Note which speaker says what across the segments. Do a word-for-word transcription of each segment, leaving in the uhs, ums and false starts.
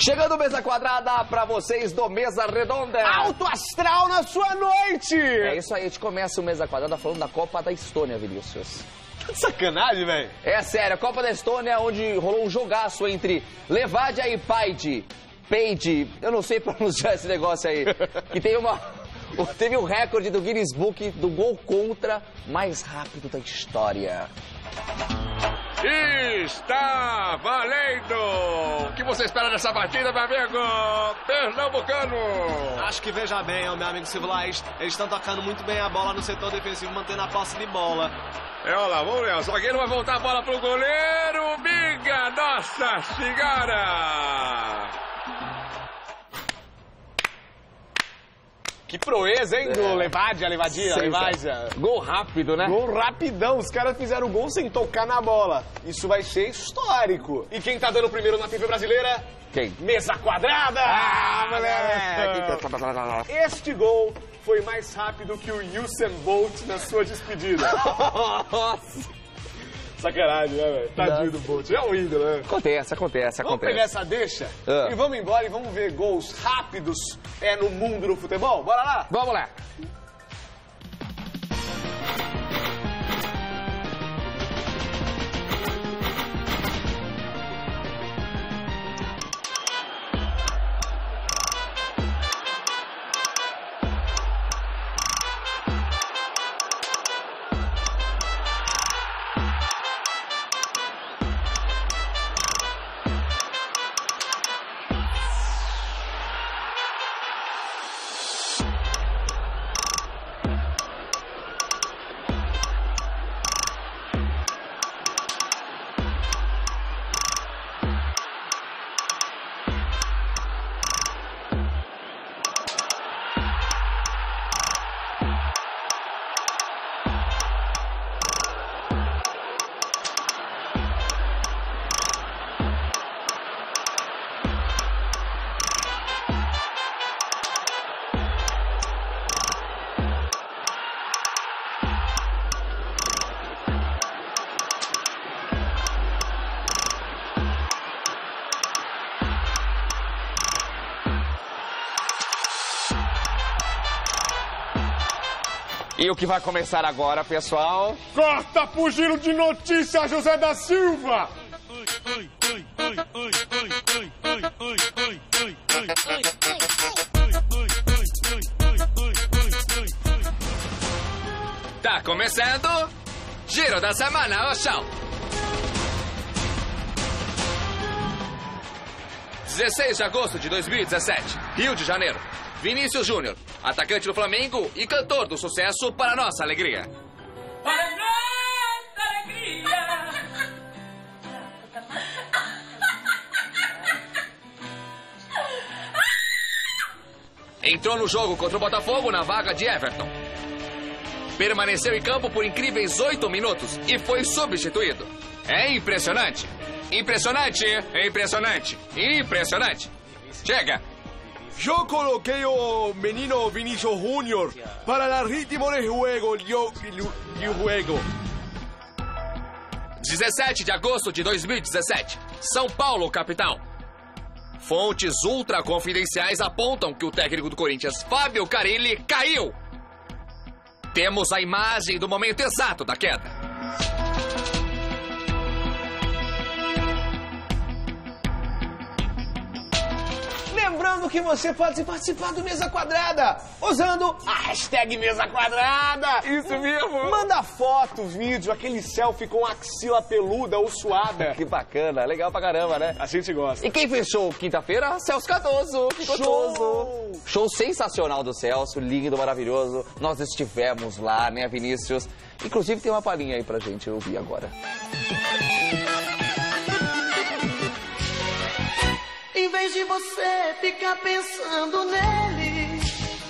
Speaker 1: Chegando Mesa Quadrada pra vocês do Mesa Redonda.
Speaker 2: Alto astral na sua noite!
Speaker 1: É isso aí, a gente começa o Mesa Quadrada falando da Copa da Estônia, Vinícius.
Speaker 2: Que sacanagem, velho.
Speaker 1: É sério, a Copa da Estônia, onde rolou um jogaço entre Levadia e Paide. Paide, eu não sei pronunciar esse negócio aí. Que tem uma... Teve o recorde do Guinness Book do gol contra mais rápido da história.
Speaker 3: Está valendo! O que você espera dessa partida, meu amigo pernambucano?
Speaker 4: Acho que veja bem, meu amigo Civilized, eles estão tocando muito bem a bola no setor defensivo, mantendo a posse de bola.
Speaker 3: É, olha lá, vamos ver, o zagueiro vai voltar a bola pro goleiro, Minga Nossa Senhora!
Speaker 2: Que proeza, hein, do é. Levadia, Levadia, Levadia.
Speaker 1: Gol rápido, né?
Speaker 2: Gol rapidão. Os caras fizeram o gol sem tocar na bola. Isso vai ser histórico. E quem tá dando o primeiro na T V brasileira?
Speaker 1: Quem?
Speaker 2: Mesa Quadrada! Ah, moleque! Este gol foi mais rápido que o Usain Bolt na sua despedida.
Speaker 1: Nossa!
Speaker 2: Sacanagem, né, velho? Tadinho do Bolt. É um ídolo, né?
Speaker 1: Acontece, acontece,
Speaker 2: vamos
Speaker 1: acontece. Vamos
Speaker 2: pegar essa deixa
Speaker 1: ah.
Speaker 2: e vamos embora e vamos ver gols rápidos é, no mundo do futebol? Bora lá?
Speaker 1: Vamos lá. E o que vai começar agora, pessoal?
Speaker 2: Corta pro giro de notícias, José da Silva!
Speaker 3: Tá começando Giro da Semana, Oxão! dezesseis de agosto de dois mil e dezessete, Rio de Janeiro. Vinícius Júnior, atacante do Flamengo e cantor do sucesso para nossa alegria.
Speaker 5: Para nossa alegria.
Speaker 3: Entrou no jogo contra o Botafogo na vaga de Everton. Permaneceu em campo por incríveis oito minutos e foi substituído. É impressionante. Impressionante, impressionante, impressionante. Chega.
Speaker 6: Eu coloquei o menino Vinícius Júnior para dar ritmo de jogo, de jogo.
Speaker 3: dezessete de agosto de dois mil e dezessete, São Paulo, capital. Fontes ultra confidenciais apontam que o técnico do Corinthians, Fábio Carille, caiu. Temos a imagem do momento exato da queda.
Speaker 2: Lembrando que você pode participar do Mesa Quadrada usando a hashtag Mesa Quadrada.
Speaker 1: Isso mesmo.
Speaker 2: Manda foto, vídeo, aquele selfie com axila peluda ou suada.
Speaker 1: Que bacana, legal pra caramba, né?
Speaker 2: A gente gosta.
Speaker 1: E quem fez show quinta-feira? Celso Cardoso. Que gostoso.
Speaker 2: Show!
Speaker 1: Show sensacional do Celso, lindo, maravilhoso. Nós estivemos lá, né, Vinícius? Inclusive tem uma palhinha aí pra gente ouvir agora.
Speaker 7: Em vez de você ficar pensando nele,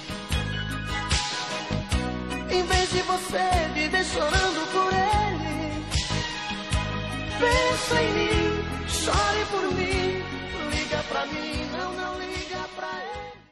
Speaker 7: em vez de você viver chorando por ele, pensa em mim, chore por mim, liga pra mim.